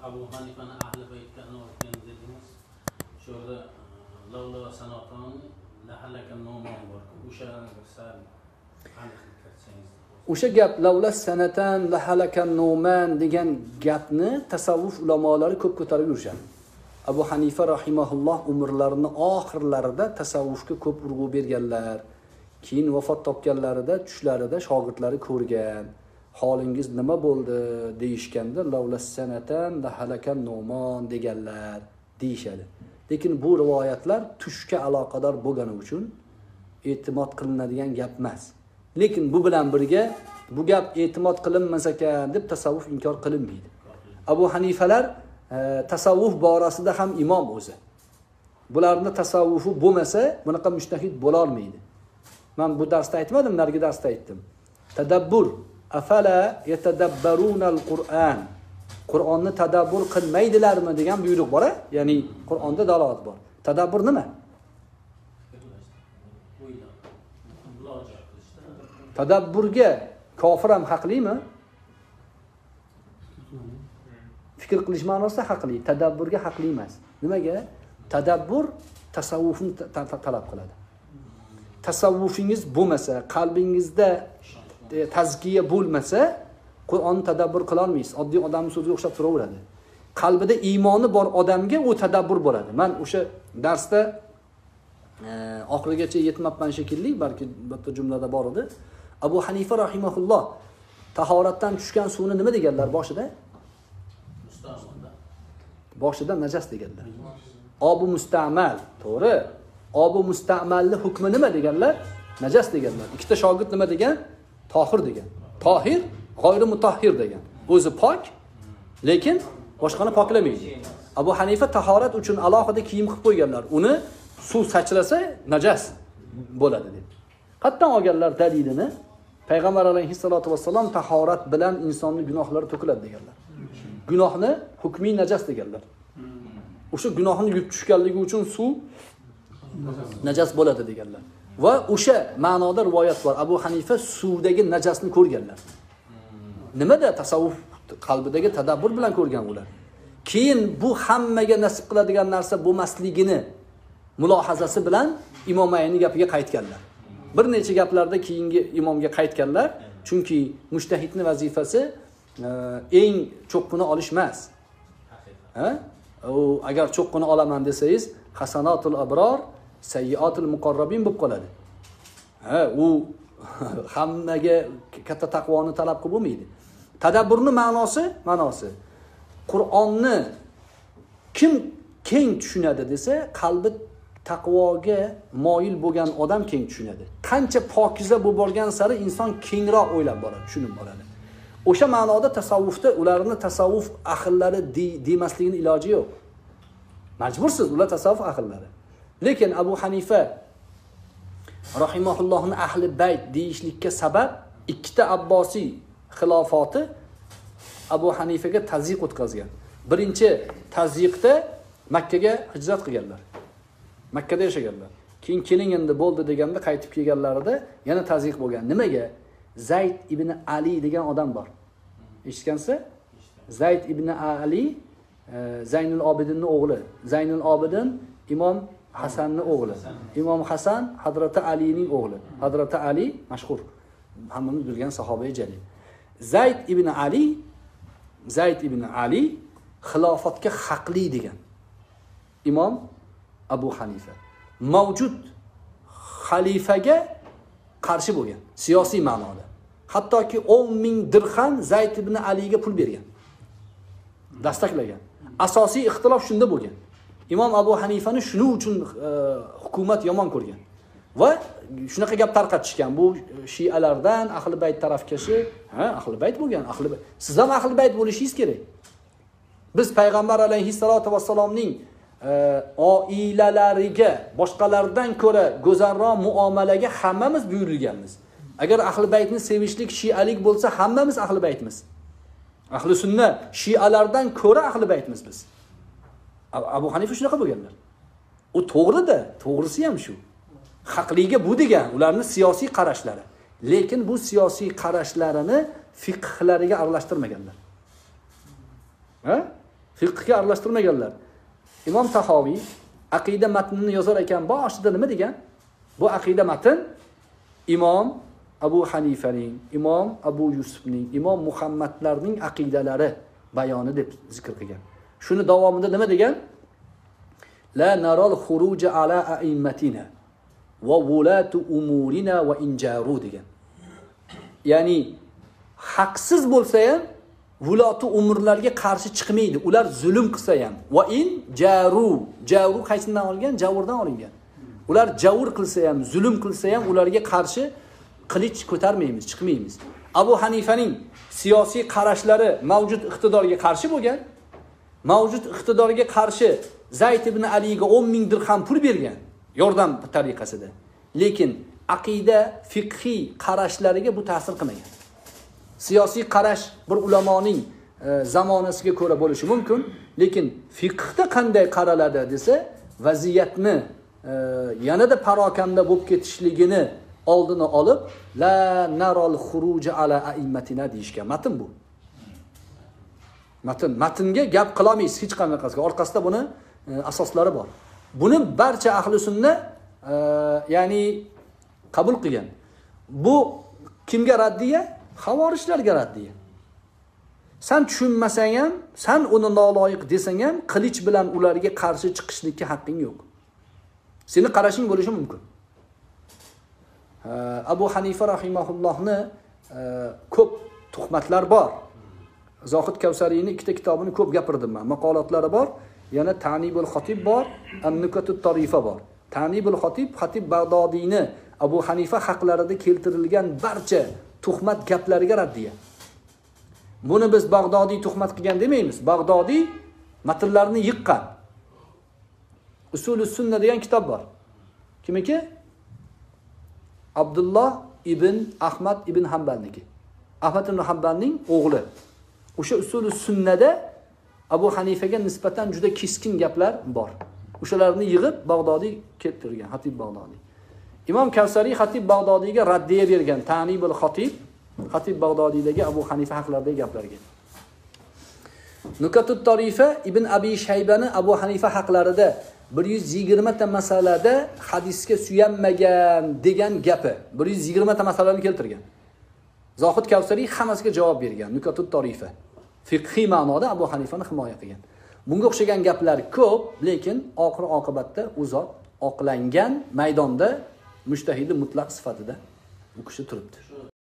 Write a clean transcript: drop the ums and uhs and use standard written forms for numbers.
Abu Hanifani ahli baytga olgan dediniz. Shu yerda lavla va sanatan lahalakan nomon bor. O'sha sal aniqlik kiritsangiz. O'sha gap lavla sanatan lahalakan noman degan gapni tasavvuf ulamolari ko'p ko'tarib yurishadi. Abu Hanifa rahimahulloh umrlarining oxirlarida tasavvufga ko'p urg'u berganlar. Keyin vafot topganlarida tushlarida shogirdlari ko'rgan. Holingiz nima bo'ldi deyishganda lavla sanatan lahalakan noman deganlar deyishadi. Lekin bu rivoyatlar tushga aloqador bo'lgani uchun e'timod qilinadigan gap emas. Lekin bu bilan birga bu gap e'timod qilinmas ekan deb tasavvuf inkor qilinmaydi. Abu Hanifalar tasavvuf borasida ham imom o'zi. Bularning tasavvufi bo'lmasa, bunaqa mujtahid bo'la olmaydi. Men bu darsda aytmadim, narigi darsda aytdim. Tadabbur afala yatadabbarunal Qur'an. Qur'onni tadabbur qilmaydilarmi degan buyruq bor, ya'ni Qur'onda dalolat bor. Tadabbur nima? Tadabburga kofir ham haqlimi? Fikr qilish ma'nosida haqli, tadabburga haqli emas. Nimaga? Tadabbur tasavvufni talab qiladi. Tasavvufingiz bo'lmasa, qalbingizda tazkiya bo'lmasa, Qur'onni tadabbur qila olmaysiz. Oddiy odamning so'ziga o'xshab turaveradi. Qalbida iymoni bor odamga u tadabbur bo'ladi. Men o'sha darsda oxirigacha yetmabman shekilli, balki bitta jumlada bor edi. Abu Hanifa rahimahulloh tahoratdan tushgan suvni nima deganlar boshida? Boshida najas deganlar. Obu musta'mal, to'g'ri. Obu musta'malning hukmi nima deganlar? Najas deganlar. Ikkita shogird nima degan? Tohir degan. Tohir, g'oyri mutahhir degan. O'zi pok, lekin boshqani poklamaydi. Abu Hanifa tahorat uchun alohida kiyim qilib qo'yganlar. Uni suv sachrasa najas bo'ladi deb. Qattan olganlar dalilini Payg'ambar alayhissalatu vassalom tahorat bilan insonning gunohlari to'kiladi deganlar. Gunohni hukmiy najas deganlar. O'sha gunohni yuvib tushganligi uchun suv najas bo'ladi deganlar. Va o'sha ma'noda rivoyat bor. Abu Hanifa suvdagi najasni ko'rganlar. Nimada? Tasavvuf qalbidagi tadabbur bilan ko'rgan ular. Keyin bu hammaga nasib qiladigan narsa bo'lmasligini mulohazasi bilan Imom Ayni gapiga qaytganlar. Bir necha gaplarda keyingi imomga qaytganlar, chunki mujtahidning vazifasi eng cho'qqini olish emas. Agar cho'qqini olaman desangiz, hasanatul abror, sayyiatul muqarrabin bo'lib qoladi. U hammaga katta taqvoni talab qilib bo'lmaydi. Tadabburning ma'nosi Qur'onni kim keng tushunadi desa, qalbi taqvoga moyil bo'lgan odam keng tushunadi. Qancha pokiza bo'lib borgan sari inson kengroq o'ylab boradi, tushunib boradi. O'sha ma'noda tasavvufda ularni tasavvuf ahllari demasligining iloji yo'q. Majbursiz, ular tasavvuf ahllari. Lekin Abu Hanifa rahimahullohning ahli bayt deyishlikka sabab ikkita Abbosiy xilofati Abu Hanifaga tazyiq o'tkazgan. Birinchi tazyiqda Makkaga hijrat qilganlar. Makkada yashaganlar. Keyin keling endi bo'ldi deganda qaytib kelganlarida yana tazyiq bo'lgan. Nimaga? Zayd ibn Ali degan odam bor. Eshitgansiz? Zayd ibn Ali Zaynul Obidinning o'g'li. Zaynul Obidin Imom Hasanning o'g'li. Imom Hasan Hazrati Alining o'g'li. Hazrati Ali mashhur, hammamiz bilgan sahobai jalil. Zayd ibn Ali xilofatga haqli degan Imom Abu Hanifa. Mavjud xalifaga qarshi bo'lgan, siyosiy ma'noda. Hattoki 10,000 dirham Zayd ibn Aliga pul bergan. Dastaklagan. Asosiy ixtilof shunda bo'lgan. Imom Abu Hanifani shuning uchun hukumat yomon ko'rgan. Va shunaqa gap tarqatishgan. Bu shialardan ahli bayt tarafkashi, ahli bayt bo'lgan, ahli bayt. Siz ham ahli bayt bo'lishingiz kerak. Biz payg'ambar alayhissalatu vassalomning oilalariga boshqalardan ko'ra go'zalroq muomalaga hammamiz buyurilganmiz. Agar ahli baytni sevishlik shialik bo'lsa, hammamiz ahli baytmiz. Ahli sunna shialardan ko'ra ahli baytmiz biz. Abu Hanifa shunaqa bo'lganlar. U to'g'ri-da, to'g'risi ham shu. Haqliga bu degan ularning siyosiy qarashlari. Lekin bu siyosiy qarashlarini fiqhlariga aralashtirmaganlar. Fiqhga aralashtirmaganlar. Imom Tahoviy aqida matnini yozar ekan, boshida nima degan? Bu aqida matn Imom Abu Hanifaning, Imom Abu Yusufning, Imom Muhammadlarning aqidalari bayoni deb zikr qilgan. Shuni davomida nima degan? La naral xuruja ala a'immatina va wulatu umurina va injaru degan. Ya'ni haqsiz bo'lsa ham vuloti umurlarga qarshi chiqmaydi. Ular zulm qilsa ham. Va in jaru. Jaru qaysidan olgan? Javurdan olingan. Ular javur qilsa ham, zulm qilsa ham ularga qarshi qilich ko'tarmaymiz, chiqmaymiz. Abu Hanifaning siyosiy qarashlari mavjud iqtidorga qarshi bo'lgan. Mavjud iqtidorga qarshi Zayd ibn Aliga 10 ming dirham pul bergan, yordam tariqasida. Lekin aqida, fiqhiy qarashlariga bu ta'sir qilmagan. Siyosiy qarash bir ulamoning zamonasiga ko'ra bo'lishi mumkin, lekin fiqhda qanday qaraladi desa, vaziyatni yanada parokanda bo'lib ketishligini oldini olib, la naral xuruja ala a'immatina deyishgan. Matn bu. Matnga gap qilolmaysiz hech qanaqasiga. Orqasida buni asoslari bor. Buni barcha ahli sunna ya'ni qabul qilgan. Bu kimga raddiya? Havorishlarga raddiya. Sen tushunmasang ham, sen uni noloyiq desang ham, qilich bilan ularga qarshi chiqishlikka haqqing yo'q. Seni qarashing bo'lishi mumkin. Abu Hanifa rahimahullohni ko'p tuhmatlar bor. Zohid Kavsariyning ikkita kitobini ko'p gapirdim men. Maqolatlari bor. Yana Ta'nibul Xatib bor, An-Nukatut Tarifa bor. Ta'nibul Xatib Xatib Bag'dodiyni Abu Hanifa haqlarida keltirilgan barcha tuhmat gaplariga raddiya. Buni biz Bag'dodiy tuhmat qilgan demaymiz. Bag'dodiy matnlarni yiqqan. Usulus Sunna degan kitob bor. Kimniki? Abdullah ibn Ahmad ibn Hanbalniki. Ahmad ibn Hanbalning o'g'li. O'sha Usulus Sunnada Abu Hanifaga nisbatan juda keskin gaplar bor. O'shalarni yig'ib Bag'dodiy keltirgan, Xatib Bag'dodiy. Imom Kavsariy Xatib Bag'dodiyga raddiya bergan, Ta'nibul Xatib, Xatib Bag'dodiydagi Abu Hanifa haqlaridagi gaplarga. Nukatut Tarifa Ibn Abi Shaybani Abu Hanifa haqlarida 120 ta masalada hadisga suyanmagan degan gapi. 120 ta masalani keltirgan. Zohid Kavsariy hammasiga javob bergan. Nukatut Tarifa fiqhiy ma'noda Abu Hanifani himoya qilgan. Bunga o'xshagan gaplar ko'p, lekin oxir oqibatda u zot oqlangan maydonda mujtahidi mutlaq sifatida bu kishi turibdi.